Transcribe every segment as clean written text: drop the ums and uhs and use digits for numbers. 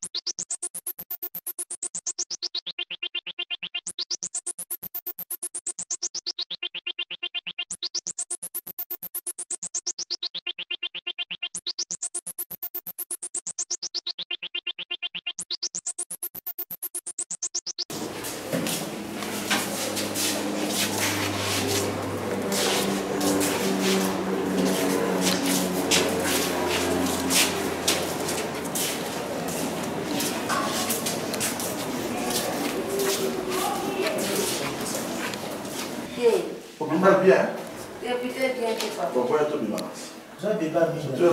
Bien. Pourquoi tu me tu es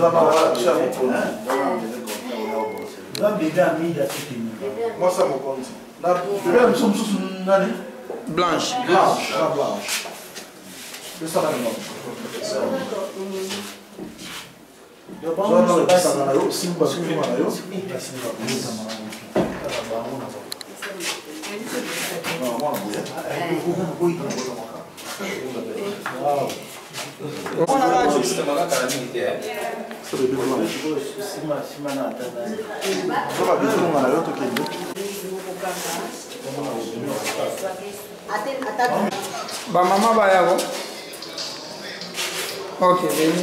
moi, ça me compte. Blanche. Blanche. C'est ça, On a ba maman ba yabo. Ok, veni.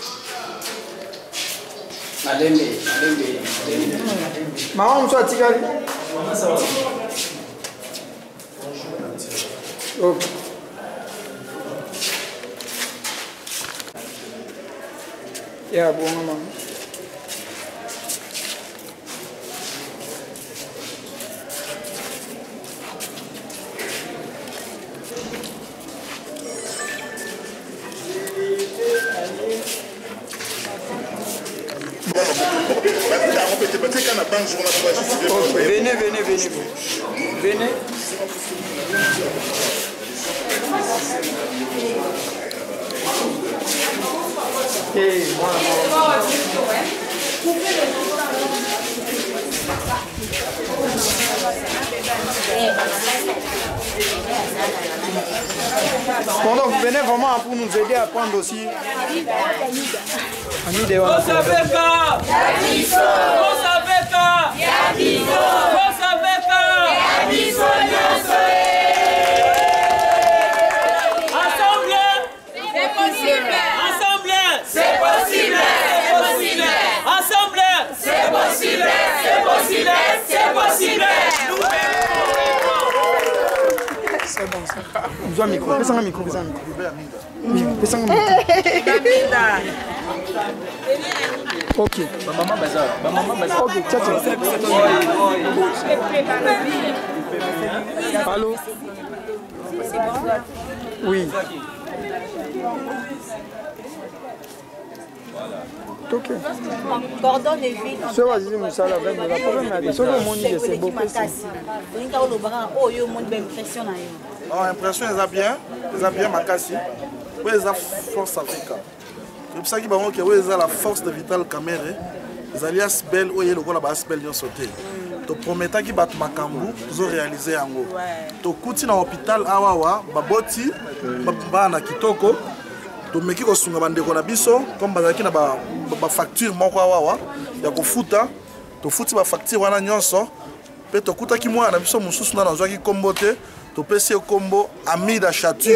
Alembe. Maman mso atikali. Ok. Yeah, bon maman. Venez. Hey, bon, donc venez vraiment pour nous aider à prendre aussi. C'est bon, ça. Besoin de micro. Fais un micro. Oui, fais un micro. Ok. Maman bazar. Ok, ciao. Allô? Oui. Ok. Cordon et vide. Ce va dire ça la veine, la problème est que le monde c'est beau. Impression eza bien makasi. Oui, eza force Africa. C'est pour ça que eza la force de Vital Kamerhe. Ezali asbel oye lokola ba asbel nyo sauté. To prometaki bat makambu zo réaliser yango. To kuti na hôpital awawa baboti bana kitoko. To meki ko sunga bandeko na biso comme bazaki na ba facture moko awawa ya kofuta. To futi ba facture wana nyonso. Pe to kutaki mwana na biso mususu na nazwaki kombo te. To pesi kombo Amida Chature.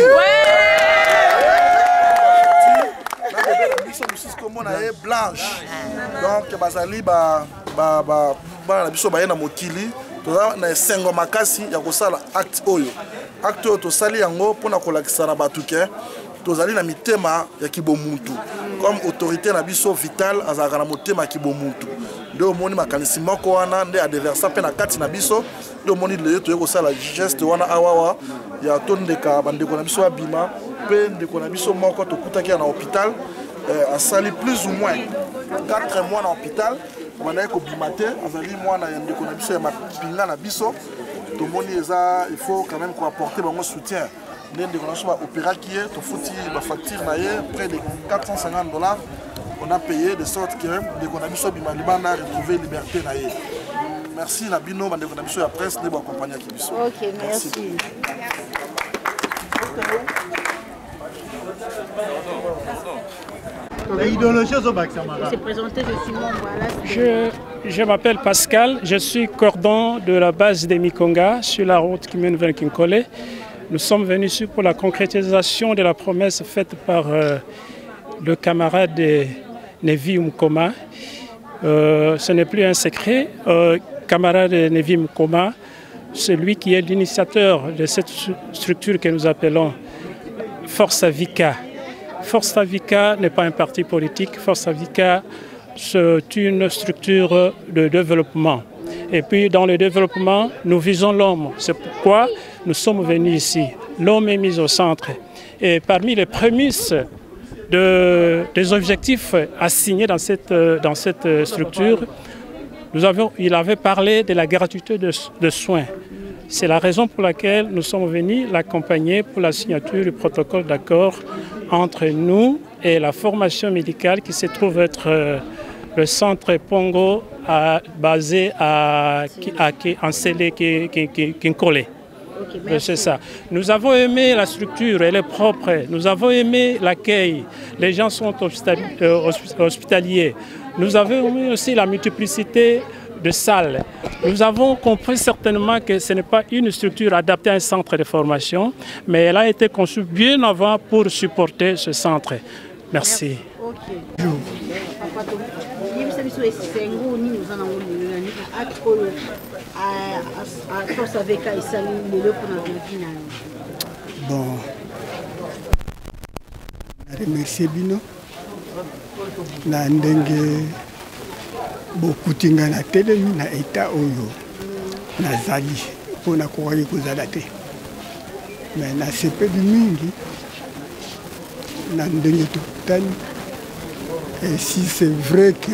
Blanche. Donc bazali ba na biso ba na mokili to na esengo makasi ya kosala acte oyo to sali yango pona kolakisa na batuke tozali na mitema ya kibomuntu comme autorité na biso Vital azaka na motema kibomuntu ndio moni makanisi moko wana nde adversaire pe na kati na biso ndio moni le to kosala geste wana awawa ya tondeka bandeko na biso abima pe ndeko na biso moko to kutaki na hôpital a sali plus ou moins 4 mois dans l'hôpital. On a bimate, azali mwana ya ndeko na biso ya mapinga na biso. To moni eza il faut quand même qu'on apporter bon soutien. Ndeko na biso ba opéra qui est to futi ba facture na ye près de $450. On a payé de sorte que ndeko na biso bima libana retrouver liberté na ye. Merci na bino bandeko na biso ya presse de accompagner ki biso. OK, merci. L'idéologie au Bac, c'est présenté, je suis membre. Voilà, Je m'appelle Pascal, je suis cordon de la base des Mikonga sur la route qui mène vers Kinkole. Nous sommes venus ici pour la concrétisation de la promesse faite par le camarade Nevi Mukoma. Ce n'est plus un secret. Camarade Nevi Mukoma, celui qui est l'initiateur de cette structure que nous appelons Force Avika. Force Avika n'est pas un parti politique. Force Avika, c'est une structure de développement. Et puis dans le développement, nous visons l'homme. C'est pourquoi nous sommes venus ici. L'homme est mis au centre. Et parmi les prémices des objectifs assignés dans cette structure, il avait parlé de la gratuité de soins. C'est la raison pour laquelle nous sommes venus l'accompagner pour la signature du protocole d'accord entre nous et la formation médicale qui se trouve être le centre Pongo basé en Sélé Kinkole. Okay, c'est ça. Nous avons aimé la structure, elle est propre. Nous avons aimé l'accueil. Les gens sont hospitaliers. Nous avons aimé aussi la multiplicité de salles. Nous avons compris certainement que ce n'est pas une structure adaptée à un centre de formation, mais elle a été conçue bien avant pour supporter ce centre. Merci. Bon, je remercie Bino. Na ndenge bokutinga na telemi na eta oyo nazali mpona kokaki kozala te me nasepeli mingi na ndenge tokutani. Et si c'est vrai que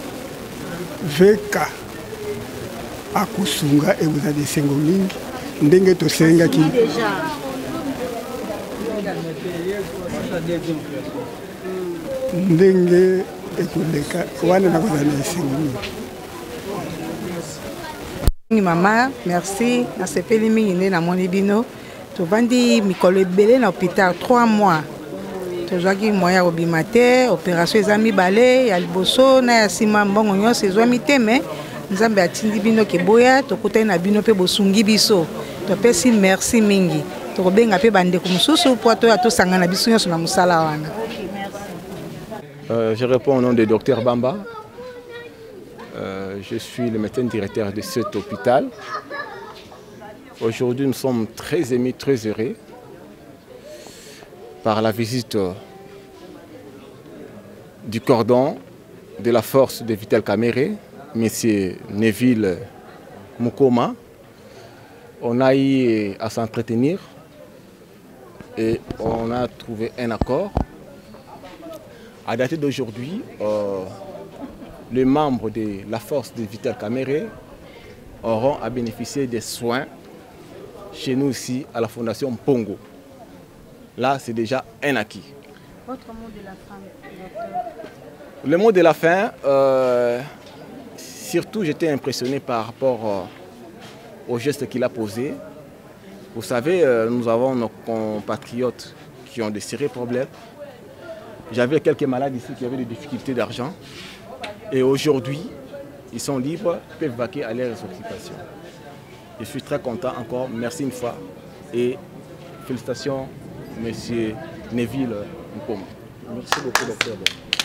veka akusunga ekozala esengo mingi ndenge tosengaki ndenge ekoleka wana nakozala esengo mingi. Mama, merci. Nasepeli mingi nde namoni bino. Tovandi mikolo ebele na hôpital 3 mois. Tozwaki moya kobima te, opération eza mibale ya liboso na ya nsima mbongo nyonso ezwami te, me Nzambe atindi bino keboya tokutani na bino mpe bosungi biso. Topesi merci mingi. Tokobenga mpe bandeko mosusu po toya tosangana biso nyonso na mosala wana. Je réponds au nom du docteur Bamba. Je suis le médecin directeur de cet hôpital. Aujourd'hui, nous sommes très émus, très heureux par la visite du cordon de la force de Vital Kamerhe, M. Neville Mukoma. On a eu à s'entretenir et on a trouvé un accord. À date d'aujourd'hui, les membres de la force de Vital Kamerhe auront à bénéficier des soins chez nous ici à la Fondation Pongo. Là, c'est déjà un acquis. Votre mot de la fin, docteur? Le mot de la fin, surtout j'étais impressionné par rapport au geste qu'il a posé. Vous savez, nous avons nos compatriotes qui ont de sérieux problèmes. J'avais quelques malades ici qui avaient des difficultés d'argent. Et aujourd'hui, ils sont libres, peuvent vaquer à leurs occupations. Je suis très content encore. Merci une fois. Et félicitations, Monsieur Neville Mukoma. Merci beaucoup, docteur.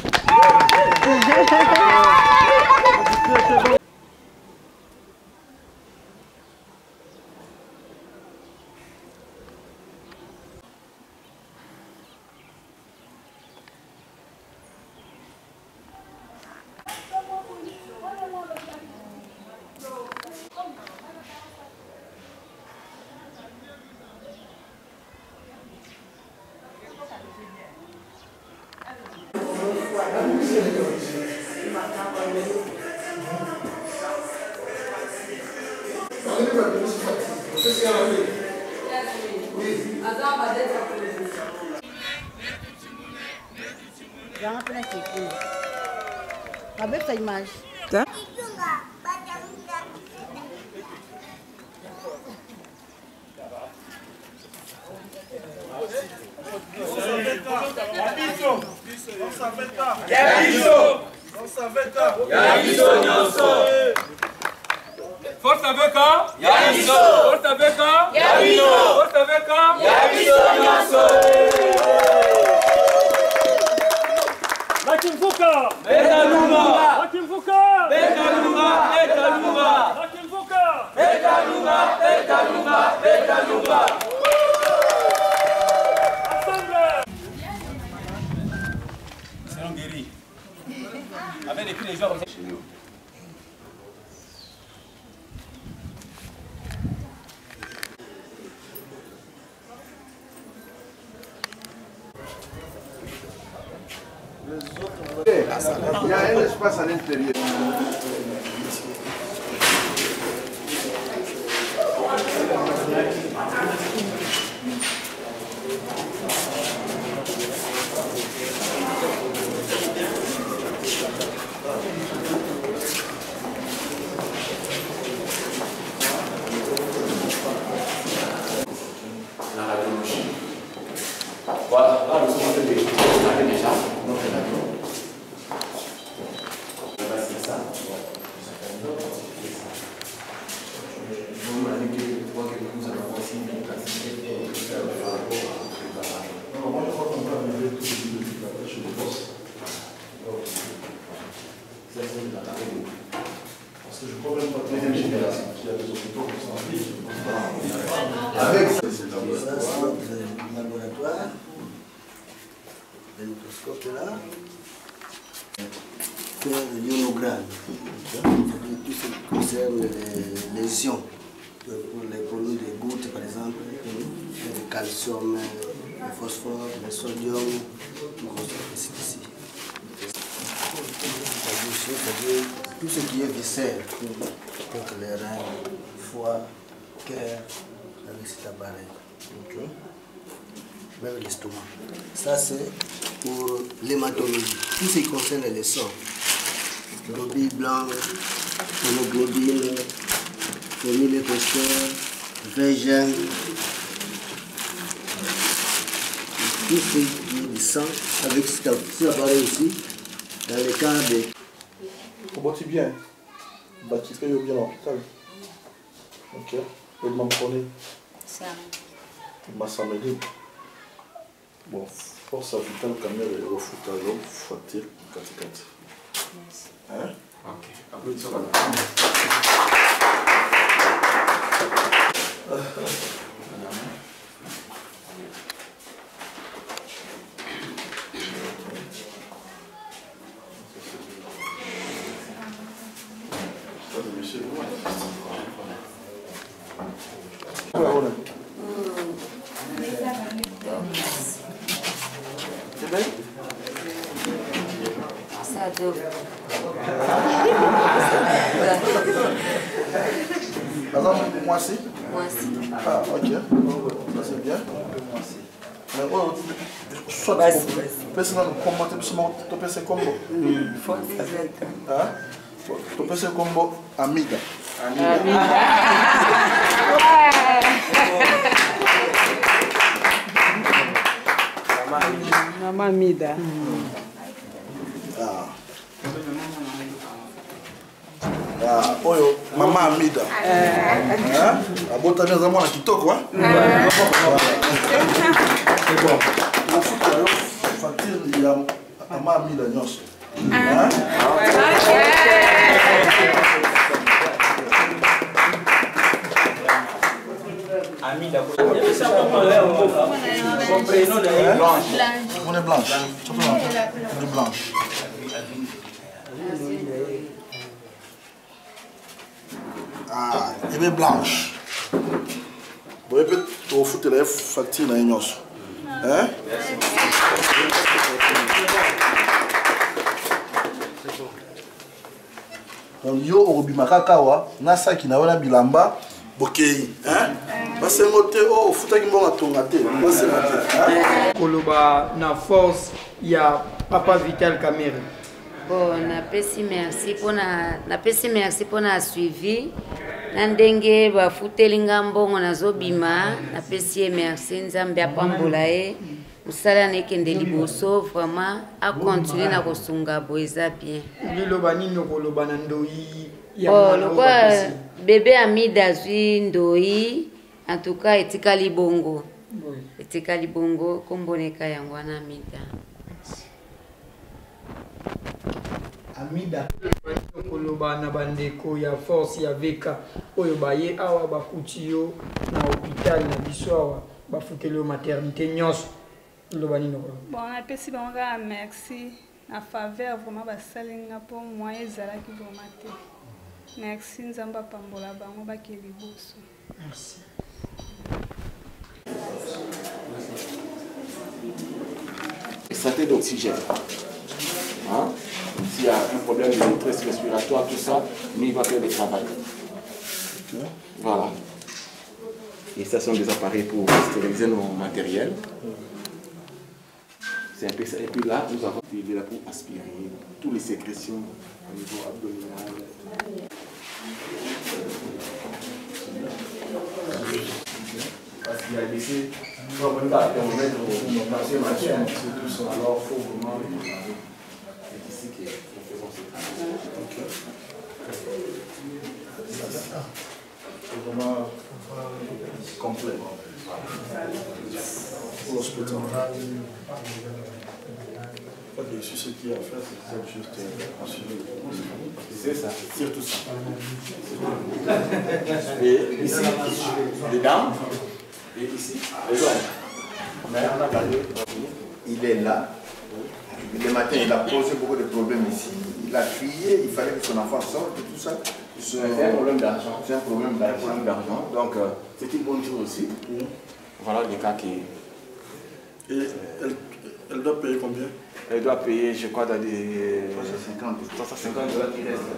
Avec ta image. Hein? Ya biso nyonso. Force avec Yabiso. Force avec Yabino. Force avec Yabiso Nyonso. Makimvuka. Betaluma. Makimvuka. Betaluma. Betaluma. Makimvuka. Betaluma. Betaluma. Betaluma. C'est un guéri. Avec les filles, les gens. Il y a un espace à l'intérieur. Voilà, là nous sommes en train de installer déjà notre radio. C'est ça. Parce que je crois même pas que deuxième génération qui a des hôpitaux qui sont en vie. Avec le laboratoire, le microscope là, c'est le ionogramme. Tout ce qui concerne les lésions, pour les produits de gouttes par exemple, le calcium, le phosphore, le sodium, c'est ici. C'est-à-dire tout ce qui est viscère, donc les reins, foie, cœur, avec cet appareil. Même l'estomac. Ça c'est pour l'hématologie. Tout ce qui concerne les sangs. Globules blancs, hémoglobine, formule épaisseur, VGM. Tout ce qui est du sang avec cet appareil ici, dans le cas de... Comment tu bien? Tu payes bien l'hôpital. Ok. Et m'en connais? Ça. Massamedi. Bon, force à vital caméra et au foutage, fatir, katikati. Hein? Ok. Applaudissons. C'est bien? Ça doit. Moi aussi? Moi aussi. Ah, ok. Ça c'est bien. Mais oh, soit tu peux essayer de commenter, tu peux essayer combo. Tu peux essayer combo Amiga. Maman Amida. Oyo Mama Amida. Abota neza mwana kitoko hein? C'est bon. On fout la facture ya Mama Amida nyonso. Amida, son prénom est Blanche. On est blanche. On est blanche. Ah, elle est blanche. Bon, et puis, tu vas foutre la facture dans les noces. Hein? Donc, yo, au Bimakakawa, nasa qui n'a pas bilamba, bokei. Hein? Parce que oh, foutre qui m'a tongaté. Koloba na force, il y a Papa Vital Caméra. Bon, napesi merci pour na suivi. Nandenge ba futeli ngambongo nazobima, napesi merci nzambe apambola e. Musala nekende liboso vraiment a continuer na kosunga boeza bien. Liloba nino koloba na ndoi. Oh, lokwa bébé Amida zwi ndoi en tout cas etikali bongo. Etikali bongo komboneka yango wana Amida. Amida koloba na bandeko ya force ya veka oyo baye awa bakuti yo na hôpital na biso awa bafukeli yo maternité nyonso loba nini ko bon apesi bango kaka merci na faveur vraiment basalinga mpo moyen ezalaki vraiment te merci nzambe apambola bango bakeli liboso. Merci. Santé d'oxygène. Hein? S'il y a un problème de détresse respiratoire, tout ça, lui, il va faire le travail. Voilà. Et ça sont des appareils pour stériliser nos matériels. C'est un peu ça. Et puis là, nous avons il est là pour aspirer toutes les sécrétions au niveau abdominal. Parce qu'il y a laissé, il faut vraiment pas permettre de passer machin, tout ça. Alors, il faut vraiment le préparer. C'est ici que nous faisons ce travail. C'est vraiment complet. Pour l'hospital. Ici, ce qu'il y a à faire, c'est juste assurer le c'est ça. Tire tout ça. Et ici, les dames. Et ici, les hommes. Il est là. Le matin, il a posé beaucoup de problèmes ici. Il a crié, il fallait que son enfant sorte et tout ça. C'est un problème d'argent. C'est un problème d'argent. Donc, c'est une bonne chose aussi. Voilà les cas qui... Et elle doit payer combien? Elle doit payer, je crois, dans des... 350 $ qui restent.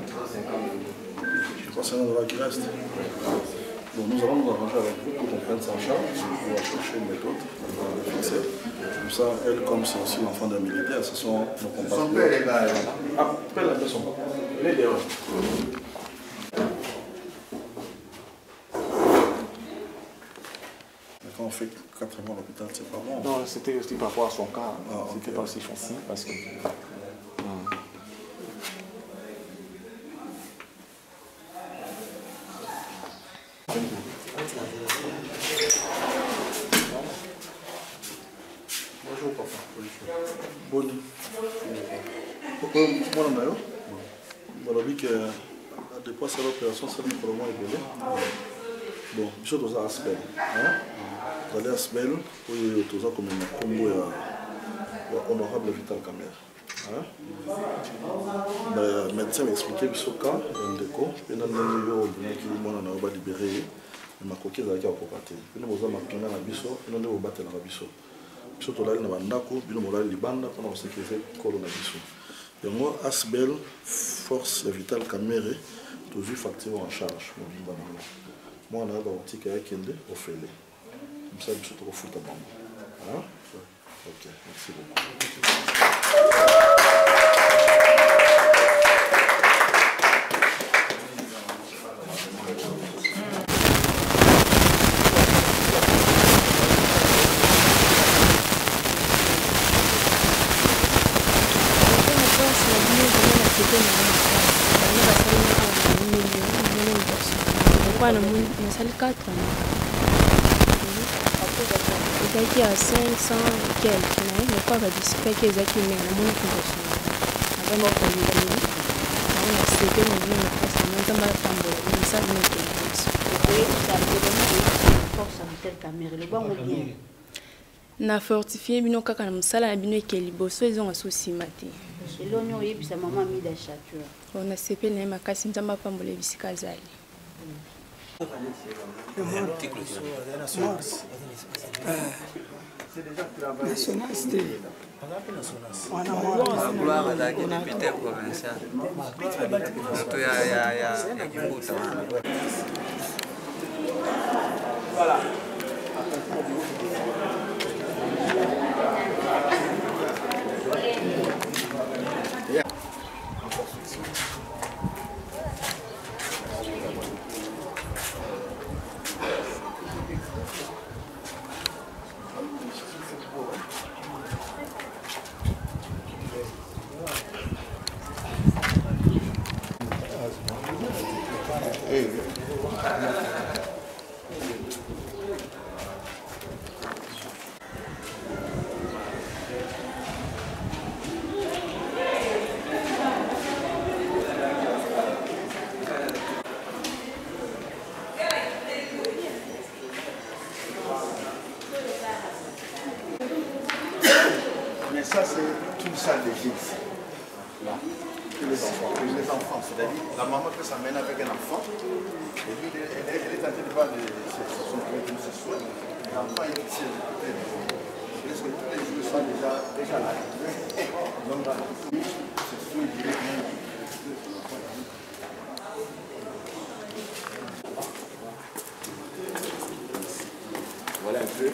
350 $ qui restent. Bon, nous allons nous arranger avec vous pour qu'on prenne ça en charge. On va chercher une méthode, on va le fixer. Comme ça, elle, comme c'est aussi l'enfant d'un militaire, ce sont nos compatriotes. Son père est là. Appelle la personne. Il est dehors. Quand on fait 4 mois à l'hôpital, c'est pas bon. Non, c'était aussi par rapport à son cas. C'était pas aussi facile parce que... Bonjour papa. Boni. Pourquoi moi on a eu? Voilà, dit que depuis cette opération, c'est le problème évolué. Bon, je suis dans Asbel. Vous allez à Asbel, où il y a tout ça comme un combo honorable Vital Kamer. Le médecin m'a expliqué que ce cas, il y a un déco, il y a un déco qui est libéré. Ma coquille est à côté. Puis nous avons un pinga na biso, nous avons battu na biso. Biso to lali na bandako, bino molali libanda pour sécuriser kolo na biso. Et moi Asbel force Vital Kamere toujours facture en charge mobimba na. Moi na ba otika ya kende ofele. Comme ça biso to ko futa bango. Hein? OK, merci beaucoup. nasali 4 ezalaki ya 500 quelque mais kwa badisipaki ezalaki me namoni conversion avanokalibeli naona seke mobili napasa nzamba atambola misali notelforce na fortifie bino kaka na mosala na bino eke liboso ezonga so nsima te eloni oyebisa mama Amida Chature ona sepeli na ye makasi nzamba apambola bisika azali. Voilà. Mais ça, c'est une salle de gîte. Là. Les enfants, c'est-à-dire la maman peut s'amener avec un enfant et lui, elle est en train de voir son produit ce soir. L'enfant est ici. Est-ce que tous les jours sont déjà là? Donc, là, c'est tout directement. Voilà un peu.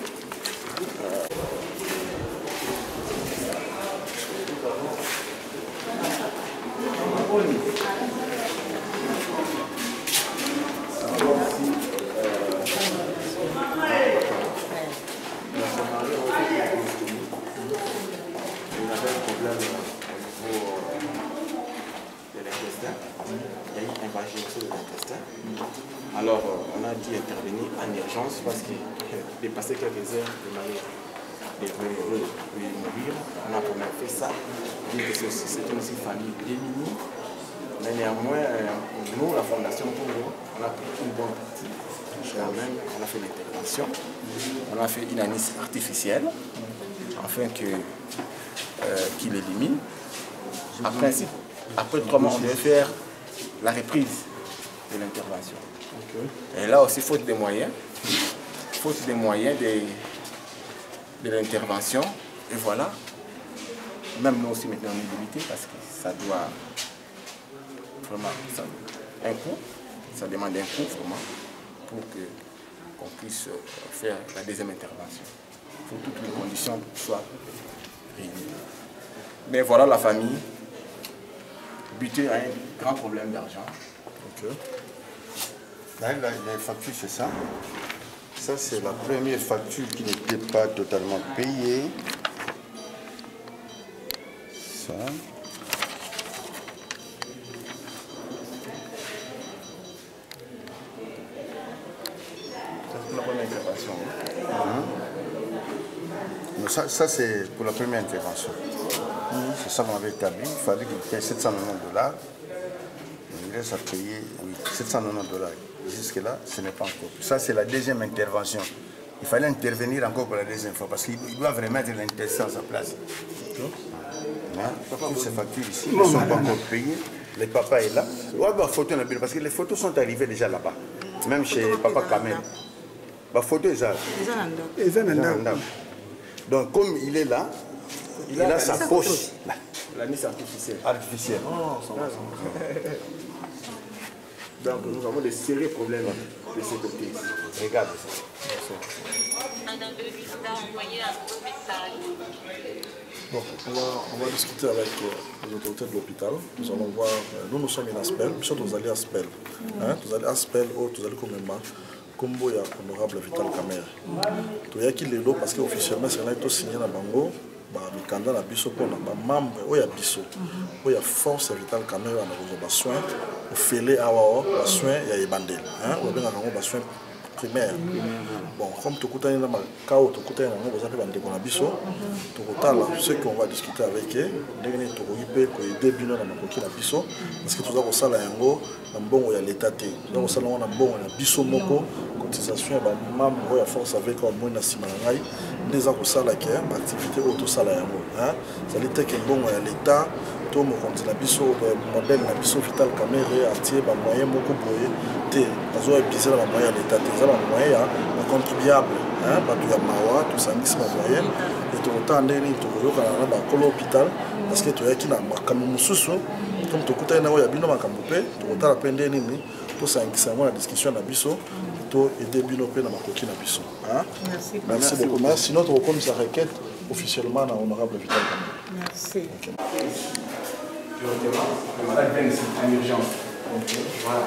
Alors, on a dû intervenir en urgence parce qu'il dépassait quelques heures de manière devrait mourir. On a quand même fait ça. C'est une famille démunie. Mais néanmoins, nous, la Fondation Congo, on a pris une bonne partie. Quand même, on a fait l'intervention. On a fait une anis artificielle afin qu'il élimine. Après 3 mois, on devait faire la reprise de l'intervention. Okay. Et là aussi, faute des moyens de l'intervention. Et voilà, même nous aussi maintenant on est limité parce que ça doit vraiment, un coût, ça demande un coût vraiment pour qu'on puisse faire la deuxième intervention. Il faut que toutes les conditions soient réunies. Mais voilà la famille, butée à un grand problème d'argent. Okay. Là, les factures, c'est ça. Ça, c'est la première facture qui n'était pas totalement payée. Ça. C'est pour la première intervention. Ça c'est pour la première intervention. C'est ça qu'on avait établi. Il fallait qu'il paye $790. Il reste à payer $790. Jusque-là, ce n'est pas encore. Ça, c'est la deuxième intervention. Il fallait intervenir encore pour la deuxième fois parce qu'il doit remettre l'intestin à sa place. Toutes ces factures ici ne sont pas encore payées. Le papa est là. Parce que les photos sont arrivées déjà là-bas. Même chez Papa Kamel. La photo est là. Donc, comme il est là, il a sa poche. La mise artificielle. Artificielle. Donc nous avons des sérieux problèmes de ce côté. Regarde. Bon, on va discuter avec les autorités de l'hôpital. Nous allons voir, nous sommes en Aspel, nous sommes allés à Aspel. Nous allons à Aspel, nous allons comme Combo ya honorable Vital Kamerhe. Tu as qu'il est là parce qu'officiellement c'est là que tu signé na bango. Mikanda na biso pona ba membre oya biso oya force Vital Kamerhe na ko ba soin au fele awa ba soin ya ebandel on benga ngo ba soin primaire. Bon, comme tu kutani na makao tu kutani na ngo za pe bande ko na biso to kotala ce qu'on va discuter avec eux ndenge to ko ipe ko aider bino na makoki na biso parce que tuza ko sala yango na mbongo ya l'état te tuza ko sala ngo na mbongo na biso moko cotisation ba membre ya force avec au moins na sima ngai ndeza ko sala ke activité auto sala yango ça li te ke mbongo ya l'état to mo konti na biso modèle na biso Vital Kamerhe atie ba moyen moko boye te azo episer na moyen ya l'état te za ba moyen ya contribuable bato ya mawa tosangisi ba moyen et to tande ni to yoka na ba kolo hôpital parce que to yaki na makambo mususu comme to kutana na ya bino makambo pe to tala pende nini to sangisa mo na discussion na biso to aider bino pe na makoki na biso merci beaucoup. Merci. Sinon, on comme sa requête officiellement à honorable Vital Kamerhe. Merci. Okay. Le malade vient ici en urgence. Voilà.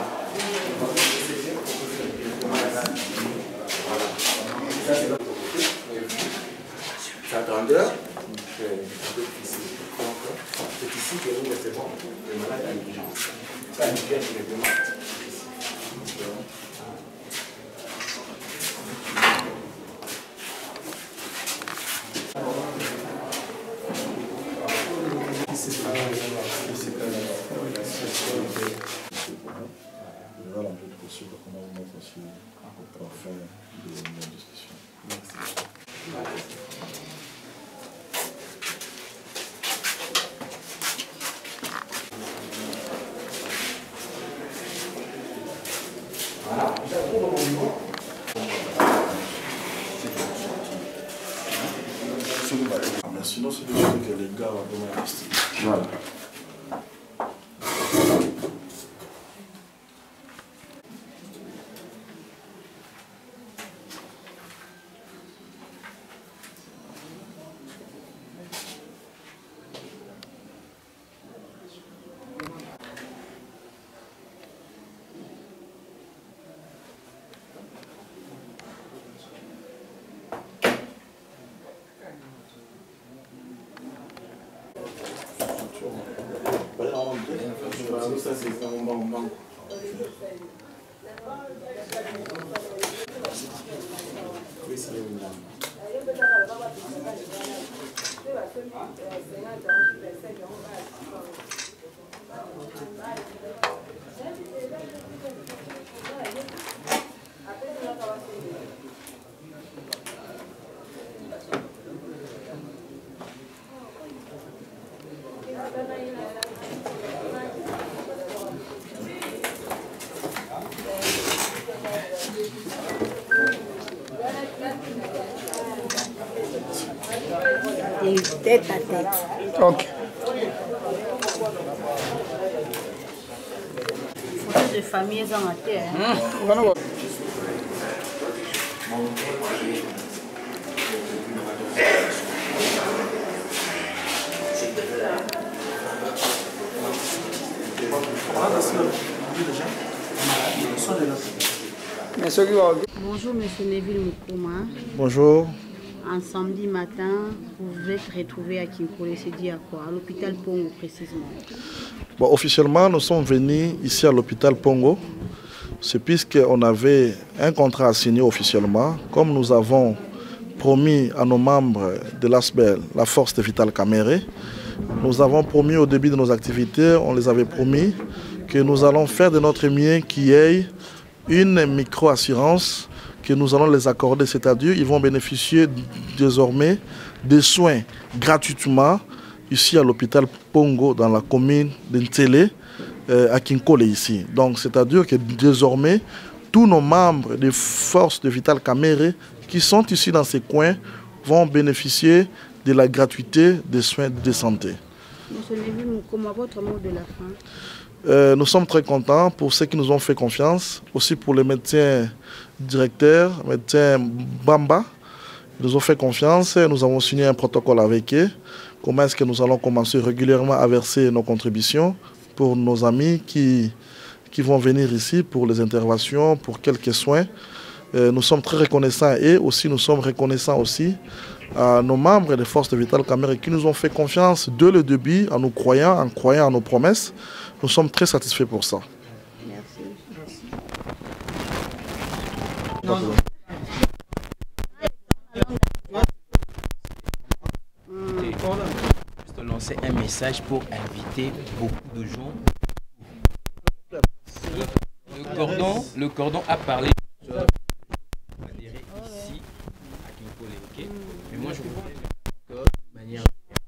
Ça, c'est notre côté. Sa grandeur. C'est ici que nous recevons le malade en urgence. Ça, il vient directement ici. possible qu'on va vous mettre aussi pour faire de discussions. Merci. Mais sinon, c'est des choses que les gars vont vraiment rester. Voilà. Tête à tête. Ok. Photo de famille dans la terre. Bonjour, monsieur Neville Mukoma. Bonjour. Un samedi matin, vous vous êtes retrouvé à Kinkole, c'est dit à quoi? À l'hôpital Pongo précisément. Bon, officiellement, nous sommes venus ici à l'hôpital Pongo. C'est puisqu'on avait un contrat à signer officiellement. Comme nous avons promis à nos membres de l'ASBEL, la force de Vital Caméré, nous avons promis au début de nos activités, on les avait promis que nous allons faire de notre mieux qu'il y ait une micro-assurance que nous allons les accorder, c'est-à-dire ils vont bénéficier désormais des soins gratuitement ici à l'hôpital Pongo dans la commune d'Ntélé à Kinkole ici. Donc c'est-à-dire que désormais tous nos membres des forces de Vital Caméré qui sont ici dans ces coins vont bénéficier de la gratuité des soins de santé. Monsieur Neville, comment votre mot de la fin? Nous sommes très contents pour ceux qui nous ont fait confiance, aussi pour les médecins directeurs, médecins Bamba. Ils nous ont fait confiance, nous avons signé un protocole avec eux. Comment est-ce que nous allons commencer régulièrement à verser nos contributions pour nos amis qui vont venir ici pour les interventions, pour quelques soins. Nous sommes très reconnaissants et aussi nous sommes reconnaissants aussi à nos membres des forces de Vital Caméré qui nous ont fait confiance dès le début en nous croyant, en croyant à nos promesses. Nous sommes très satisfaits pour ça. Merci. Juste lancer un message pour inviter beaucoup de gens. Le cordon a parlé ici à Kinkole, ok? Mais moi je voudrais de manière.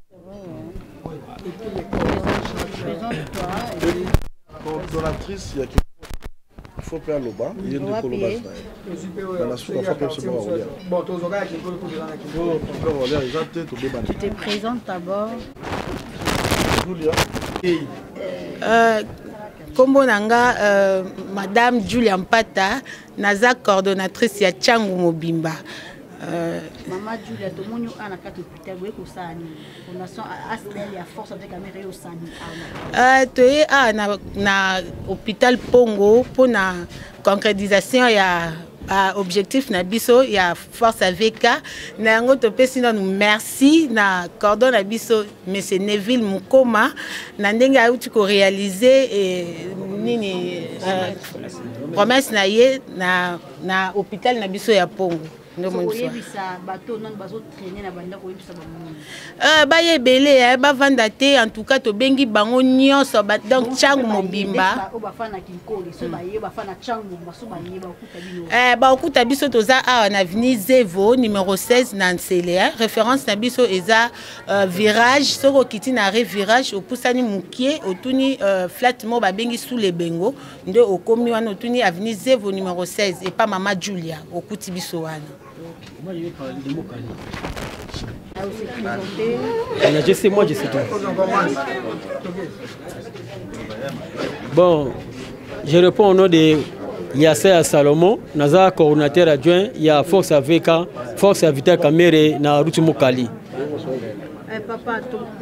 Coordonnatrice, il faut faire le bas. Il y a une colobasse. Tu te présentes d'abord. Kombo nanga Madame Julia Mpata, naza coordonnatrice ya Tchangu Mobimba. Maman Julia, tout le monde a un hôpital où fondation ASBEL ya force avec Caméré au Sani. Toye na hôpital Pongo pour la concrétisation ya objectif na biso ya force avec na ngo topesi na merci na cordon na biso monsieur Neville Mukoma na ndenge auti ko réaliser nini promesse na ye na hôpital na biso ya Pongo. baye belé ba vanda te en tout cas to bengi bango nyonso donc changu mobimba ba okuta biso toza a na avenue Zevo numéro 16 na Nselea référence na biso eza virage soko kiti na virage opusani mukie otuni flat mo ba bengi sous les bengo nde okomi wana otuni avenue Zevo numéro 16 et pas Mama Julia okuti biso wana. Moi, je vais parler de mots. Je sais, moi, je sais tout. Bon, je réponds au nom de Yasser Salomon, Naza, coordinateur adjoint, il y a Force AVK, Force Vital Kamere, na Rutu Mokali. Papa,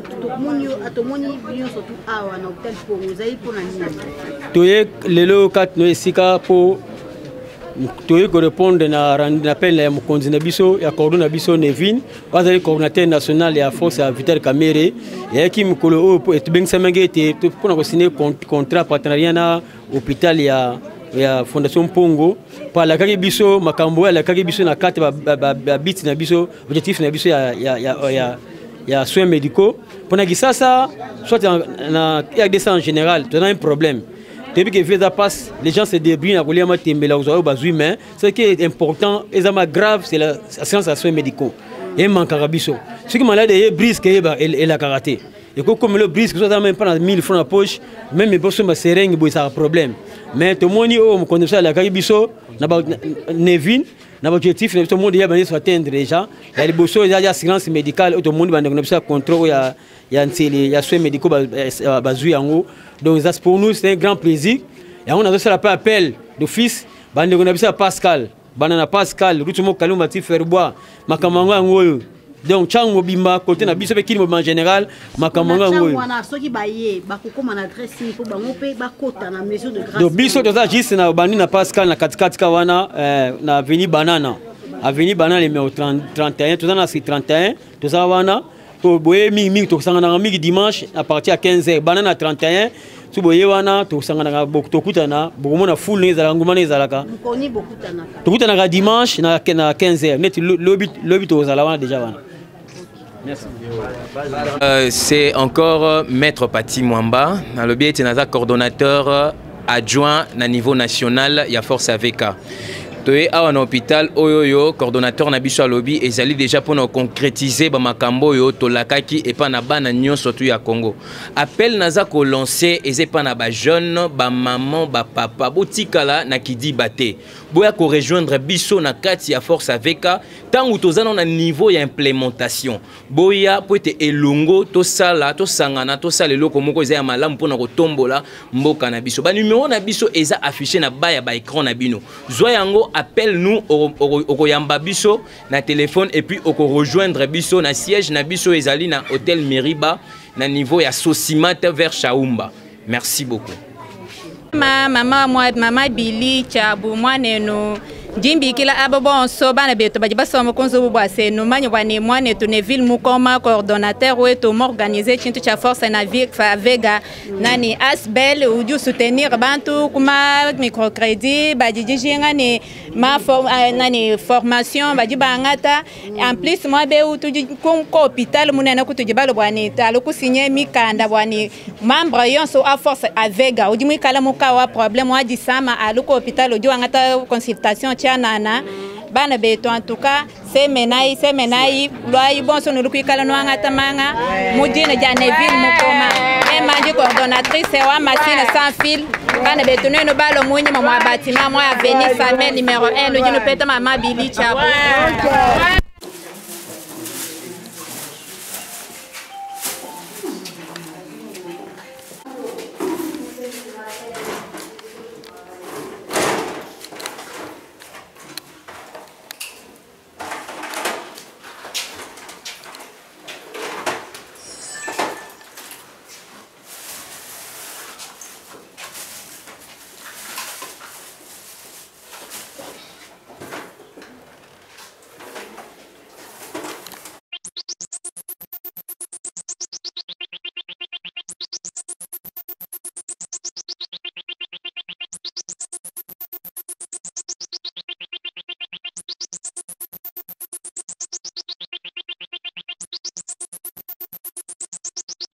tu es le 4 Noesika pour tu répondre à l'appel de mon coordinateur et à coordinateur Nevin, le coordinateur national et à Force Vital Kamere, et qui me colle pour être bien samedi pour signer contrat partenariat à l'hôpital et à Fondation Pongo. Par la Karibiso, Makambo, la Karibiso na carte bit na biso, objectif na biso il y a soins médicaux. Pendant que ça, soit en en général, tu as un problème. Depuis que le visa passe, les gens se débrouillent à rouler à mais ce qui est important, et ça grave, c'est la science à soins médicaux. Et il manque à Rabiso. Ce qui m'a l'air de brise et la karaté. Et comme le brise, que soit même pas 1000 francs à poche, même les bossons ma seringue, ça a un problème. Mais tout le monde me connaît ça, la Karibiso, Nevin, l'objectif, tout le monde est atteindre déjà. Il y a des bossons, il y a l'assurance médicale, tout le monde est en contrôle, il y a soins médicaux basés en haut. Donc pour nous, c'est un grand plaisir. Et on a aussi l'appel d'office, on a Pascal, Pascal, Rutumo Kalou, Ferbois, Makamanga Ngoyo. Donc, Chango Bimba, côté na biso qui en général, Makamanga Ngoyo. Donc, biso toza juste na bandi na Pascal na katikati kawana na avenue Banana. Avenue Banana numéro 31, toza na 31, toza wana. Boye mi to sangana mi dimanche à partir à 15h banana 31 tu boye wana to sangana to kutana bomona full nezala nguma nezalaka mukoni bokutana to kutana dimanche na 15h net lobby to zala wana déjà wana. Merci. C'est encore Maître Pati Mwamba, dans le biais de coordonnateur adjoint à niveau national, il y a Force AVK. Toye à un hôpital oyoyo coordonnateur na biso lobby ezali déjà pour nous concrétiser ba makambo yo tolakaki et pas na bana nyon surtout ya Congo. Appel naza ko lancer et pas na ba jeune ba maman ba papa botikala na kidi baté. Boya ko rejoindre biso na kati ya Force AVK tant tozana na niveau ya implémentation. Boya po te elongo to sala to sangana to sala loko moko za malamu pour na ko tombola mboka na biso. Ba numéro na biso eza affiché na ba ya ba écran na bino. Zoyango appelle-nous au Yamba Biso na téléphone et puis au rejoindre Biso na siège na Biso ezali na hôtel Meriba na niveau ya Sosimate vers Chaumba. Merci beaucoup. Mama Billy Chabu mwaneno Jimbi kila ababon so bana beto baji basomo konzo bwase no manyo bane mwane to Neville Mukoma coordonnateur weto m'organiser chintu cha force na Vega nani asbel uju soutenir bantu kuma microcrédit baji jinga ni nani formation baji bangata en plus moi be utu ko hôpital munena kutuji balo bwani talo kusinye mikanda bwani membre yon so a force à Vega uji mwikala mukawa problème wa disama aluko hôpital uju angata consultation nana bana beto en tout cas c'est menai loi bon son lu kala no ngata manga mudine ja Neville Mukoma et manji coordonnatrice wa machine sans fil bana beto no balo munyi mo bâtiment moi avenue Famille numéro 1 le nous pète Mama Billy Chabo.